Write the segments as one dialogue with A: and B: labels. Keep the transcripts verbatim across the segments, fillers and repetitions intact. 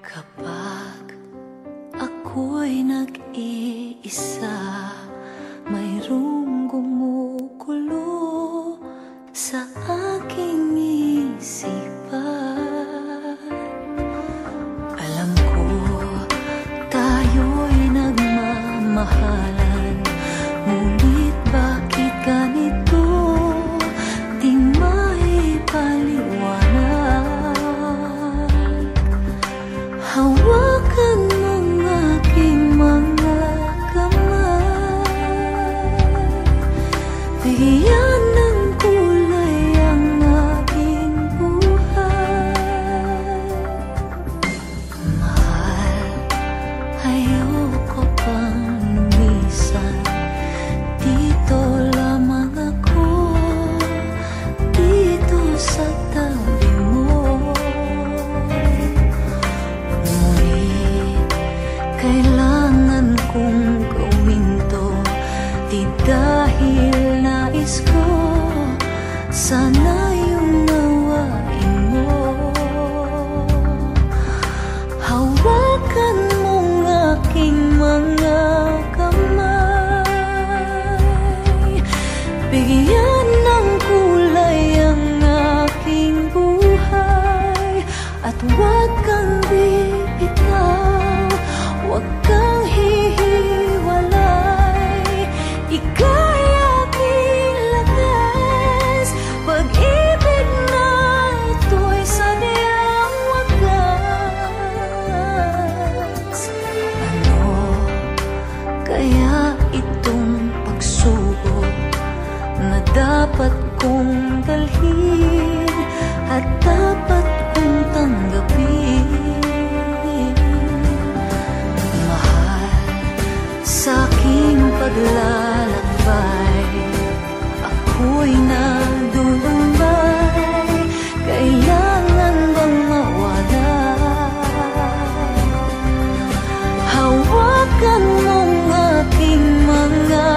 A: Kapag ako'y nag-iisa, mayroong gumugulo sa aking isipan. Alam ko tayo'y nagmamahalan, ngunit bakit ganito di maipaliwanag? Hawakan mong aking mga kamay, bigyan ng kulay ang aking buhay. Mahal, ayoko pang lumisan, dito lamang ako, dito sa tabi mo. Kailangan kong gawin to, di dahil nais ko, sana yung nawain mo. Hawakan mong aking mga kamay, bigyan ng kulay ang aking buhay, at huwag kang bibitaw, huwag kang hihiwalay. Ika'y aking lakas, pag-ibig na ito'y sadyang wagas. Ano kaya itong pagsubok na dapat kong dalhin at dapat kong tanggapin? Sa aking paglalakbay, ako'y nagdulumbay. Kailangan bang mawala? Hawakan mong aking mga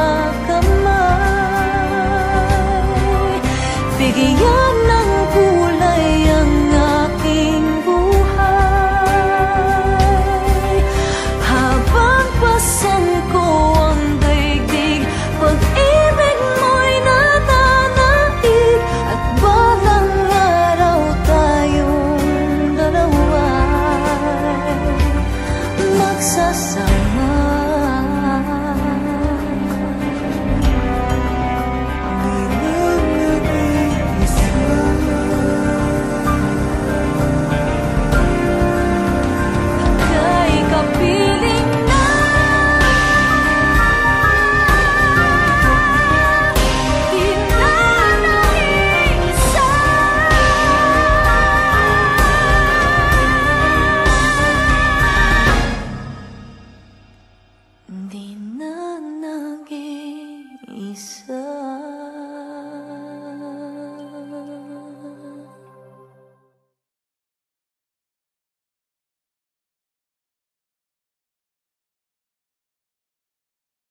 A: kamay, bigyan ng kulay ang aking buhay. Habang pasan ko ang daigdig, pag-ibig mo'y nananaig, at balang araw tayong dalawa'y magsasama.